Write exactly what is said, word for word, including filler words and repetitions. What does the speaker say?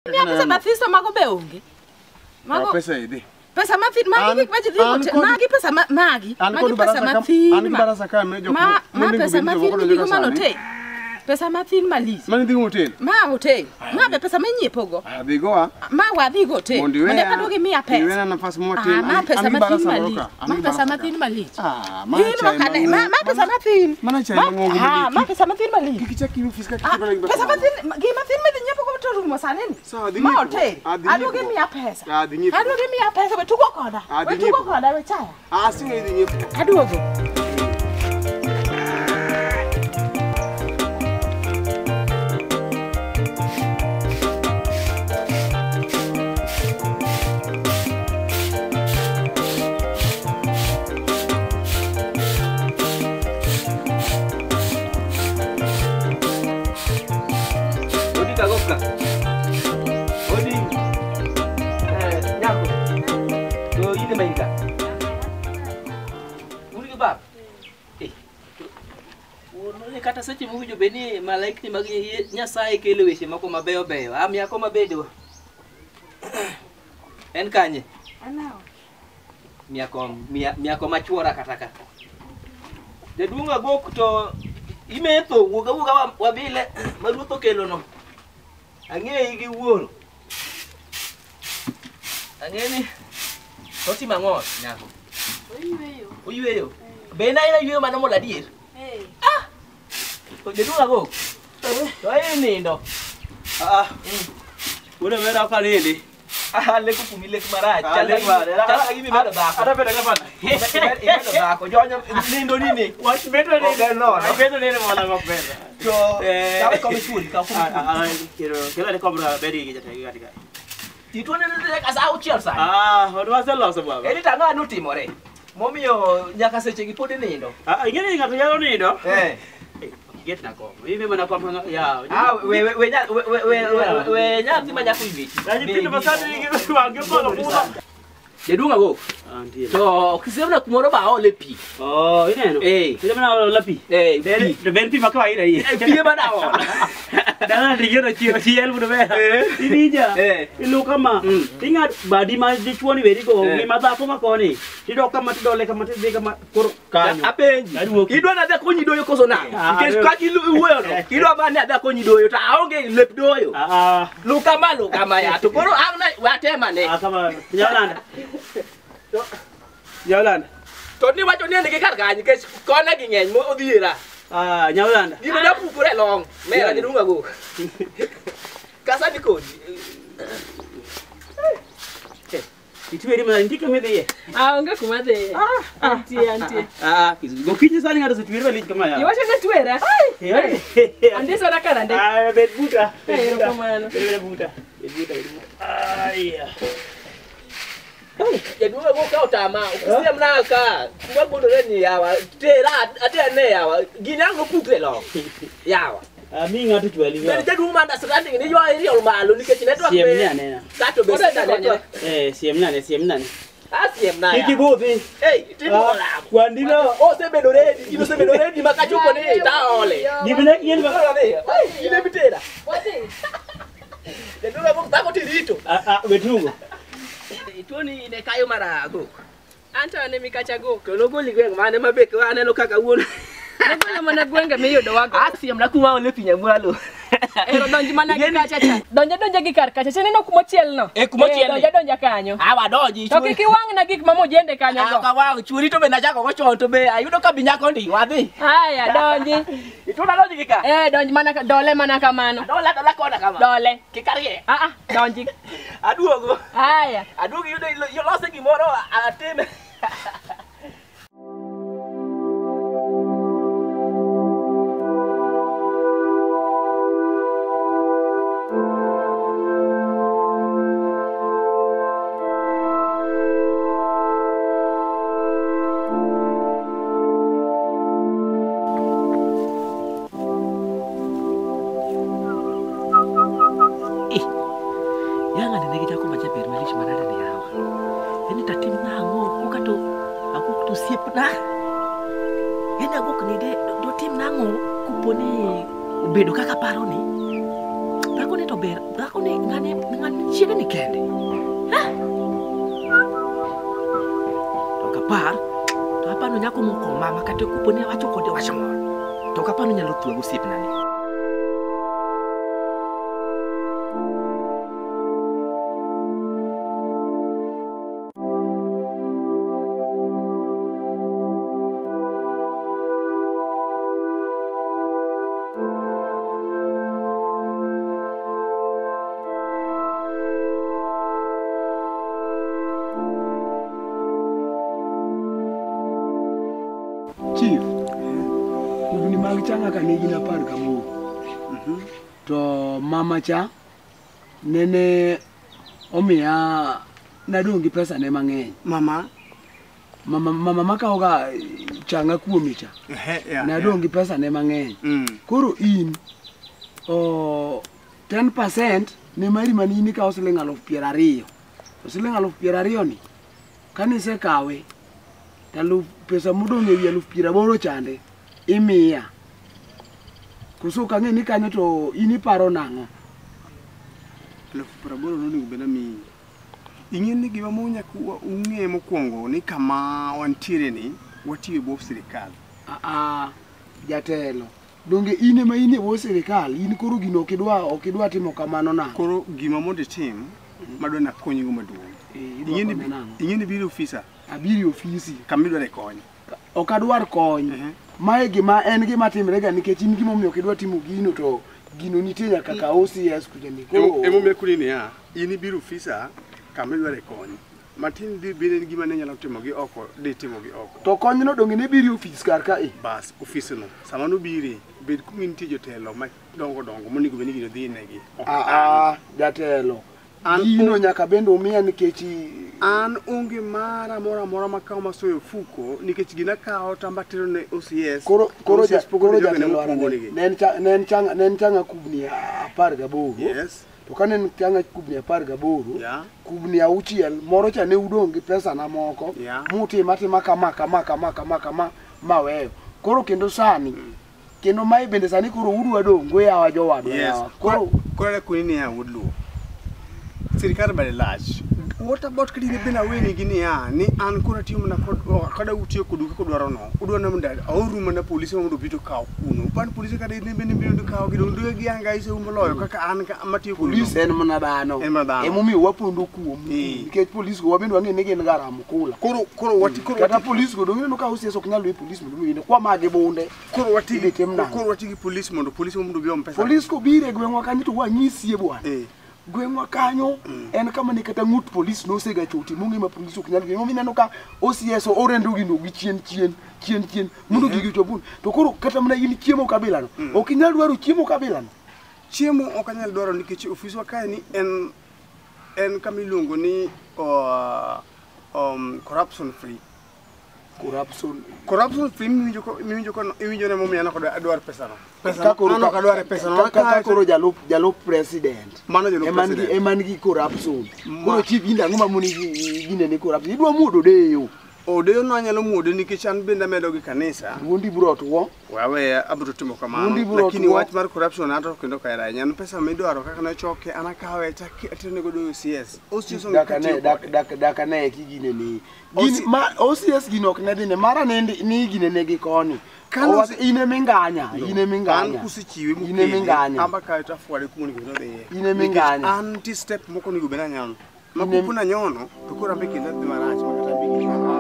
Mia pesa bathisto mago be onge. Mago pesa ide. Pesa mafit magi gik maji dhigo magi pesa magi. Magi pesa mafit. An barasa ka me jok. Ma ma pesa mafit dhigo manote. Pesa mathin malis. Mani dhigo hotel. Ma hotel. Ma be pesa menyiepogo. Ah dhigo ah. Ma wa dhigo hotel. Monde kadogi mia pesa. Iwena nafasi motin. Ah ma pesa mathin malis. Ma pesa mathin malis. Ah ma chai. Ma ma pesa mathin. Mana chai mangongo. Ah ma pesa mathin malis. Kikicha kimi fiska kikiba lagi. Pesa mathin gi mathin medinyepogo to rumo saneni. Ma hotel. Adogi mia pesa. Ah dinyepo. Adogi mia pesa betugo koda. Betugo koda we chai. Ah singe dinyepo. Aduogo. Gokka. Odi. Eh, nyako. Do yide mainga. Uri ke bab. Eh. Wono ne kata seche mu jo beni malaika ni magi nyasaye kele weche mako mabeyo beyo. Am yako mabedo. En kanye? Anao. Miyako miyako machuora kataka. Jaduonga gok to imetho wuga wuga wabile maruto kelo no. Ang'e gi wuoro. Ang'e ni oti mang'or nyako. Oyweyo. Oyweyo. Be na ina yweyo mana mola dier. Eh. Ah. To jedunga go. To ai nindo. Ah. Una mera ka nini. Ah le ku kumile kumara. Chale kwa. Chale gi mi bado bako. Ada beda ngapana. Ibedo bako. Jonyo nindo nini. What better ni. Okay no. Bedo nini mola ngapena. So, kami kami suri, kau kumi. Ah, kira, kira ni kamera beri kita tadi kan. Itu ni ni kasih aku cial sah. Ah, orang masih loh semua. Ini tangga nuti more. Mami yo nyaka secegi pun ini do. Ah, ini nggak terjadi ni do. Eh, get nak kau. Ini mana kau ya. Ah, we we we nyat we we we we nyat si banyak kuibi. Jadi pintu besar ni kita wangi kalau pulang. Jadi nggak go. So, kisah nak kumoro bawa lepi. Oh, ini no. Eh, kita mana lepi? Eh, dari dari pi makan air ini. Eh, pi mana awak? Jangan dikira cium cium buat apa? Ini je. Eh, ini kama. Ingat badi mas di cuani beri ko. Ini mata aku makan ni. Tidak kama tidak oleh kama tidak kama kor kanyo. Apa ini? Ido ada kunyi doyo kosona. Kes kaki lu uwe no. Ido apa ni ada kunyi doyo. Tak awak lep doyo. Ah, lu kama lu kama ya. Tu koro ang na wate mana? Ah, kama. Jalan. Jalan. Tony macam ni nak kekar kan? Kes kau nak ingin mau diira. Ah, jalan. Di mana pun kurang long. Merah di rumah aku. Kasar di kau. Itu beri mana? Nanti kami deh. Ah, enggak kumat deh. Ah, anti anti. Ah, kau kini sekali ada setuir balik kemana ya? Ya macam nak tuer ah? Ande suara kan ande. Ah, bed buta. Eh, kemana? Bed buta. Bed buta. Ah, iya. Jadi dulu aku kau tama, usia menaka, gua bodoh ni ya, tera ada ni ya, gini aku pukul loh, ya. Ami ngadu jual ini. Jadi jadi rumah tak serang ini jual ini orang malu ni kecil itu. Siamnya ni. Satu besar ni. Eh, siamnya ni, siamnya ni. Ah, siamnya. Kiki boti. Eh, itu bola. Kuandino. Oh, saya bedore, itu saya bedore di makan cukup ni, tahu le. Di mana ini bang? Ini betera. Jadi dulu aku takut diri itu. Ah, ah, betul. Itu ni ni kayu marah aku. Anto ane mikacha go. Kalau kau lihat mana mabek, mana lo kakak wul. Nagwanga mana gwenga meyo do wago. Asi amna kuma ole pinya mwalo. Ero donji mana gikacha cha. Donja donja gikar kacha chene no kuma chiel no. E kuma chiel. Donja donja kanyo. Awa donji. To kiki wang na gik mamo jende kanyo go. Aka wang churi to be na chako go chon to be ayudo ka binya kondi wadhi. Haya donji. Itu na donji gika. Eh donji mana dole mana kamano. Dole dole kona kama. Dole. Kikarie. Ah ah donji. Aduogo. Haya. Aduogo yudo yo lose gimoro atene. Bedo kaka paro ni. Dhako ni to ber, dhako ni ngani ngani chiega ni kende. Ha? To kapar, to apano nyako moko mama kata kupone wacho kode wachongol. To kapano nyalo tuo gosip nani. Chief, ni mag changa kanigi na par kamo. To mama cha nene omiya nadongi pesa ne mang'eny. Mama Mama mama makaoga changa kuomi cha. Nadongi pesa ne mang'eny. Koro in o ten percent ne mari manini ka siling aluf piero ariyo. Siling aluf piero ariyo ni kanise kawe talu pesa mudong ewi aluf piero aboro chande imiya. Kuso kange ni kanyo to ini paro nango. aluf piero aboro no nego bena mi. Ing'e ni gima monya ku ung'e mokwongo ni kama wantiere ni watiyo bo sirikal. Ah ah jatelo. Donge ine ma ine bo sirikal in koro gino okidwa okidwa timo kamano na. Koro gima mondo tim madwa na konyi go maduong'. Ing'e ni ing'e ni biro ofisa. Abiri ofisi kamidwa re kony. Okadwar kony. Uh -huh. Mae gima en gima timre ga nikech in gima omiyo okidwa timo gino to gino nitie nyaka ka O C S kuja ni. Emo me kuri ni ya in biro ofisa kamidwa re kony. Matin di bire gima ne nyalo timo gi oko de timo gi oko. To kony no donge ne biri ofis kar ka e. Bas ofis no. Sama no biri bed kuminti jotelo ma dongo dongo monigo beni gino dhi negi. Ah ah jatelo. Gino nyaka bendo umiya nikech an onge mara mora mora makao masoyo fuko nikech gina kao tambatero ne O C S. Koro koro ja koro ja nen nen changa nen changa kubni apar gaboro. Yes. To kanen changa kubni apar gaboro. Yeah. Kubni auchiel moro cha ne udong gi pesa na moko. Yeah. Muti mati maka maka maka maka maka ma maweyo. Koro kendo sani mm. Kendo mai bende sani koro udwa dongo yawa jowadwa. Yes. Koro koro kunini ya wudlu. Sirikal bale large. What about kidini bina weni gini ya ni an kura timu na kada utiyo kuduka kudwaro no udwa na munda auru mana polisi mundu bito kao kuno pan polisi kada ni bini bino kao gido ndu gi anga ise umoloyo kaka an ka amatiyo kuno polisi en mana dano e mumi wapondo kuom ke polisi go wabendo wange nege ngara mukula koro koro wati koro kata polisi go donge no ka usi eso kunyalo polisi mundu mine kwa mage bonde koro wati koro wati gi polisi mundu polisi mundu biyo mpesa polisi ko bire gwenwa kanito wanyisie bwana eh gwengwa kanyo mm. En kama ni kata ngut police no sega choti mungi ma police okunyal gi mineno ka O C S orendo gi no gi chien chien chien chien mundu gi to bun to koro kata mana yini chiemo kabila no mm. Okinyal dwaro chiemo kabila no chiemo okanyal dwaro nikech office wa kae ni en en kamilungo ni uh, um corruption free corruption corruption free minjo ko minjo ko minjo ne momiana ko adwar pesa no pesa ko no ka dwar pesa no ka ko jalup jalup president mano jalup president e man gi corruption ko chief inda ngoma muni gine ni corruption idwa mudo deyo o deyo no anyalo mudo nikech an benda medo gi kanisa wundi bro to wawe abro timo kamano lakini wach mar corruption ato kendo kaira nyan pesa midwaro kaka na choke anakawe atene go do O C S O C S dak dak dak dak ne kigine ni gini ma O C S gino knedi ne mara ne ni gine ne gi koni kano ine minganya ine minganya an kusichiwe mu ine minganya amba ka tafuare kumuni go de ine minganya anti step moko ni go bena nyano makupuna nyono to kora mbeki ndati marach makata mbeki